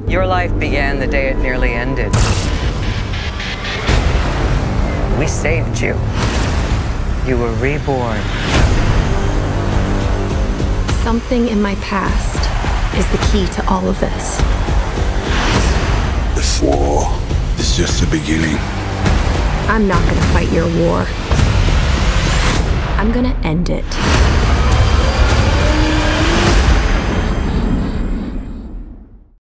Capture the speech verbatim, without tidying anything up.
Your life began the day it nearly ended. We saved you. You were reborn. Something in my past is the key to all of this. This war is just the beginning. I'm not gonna fight your war. I'm gonna end it.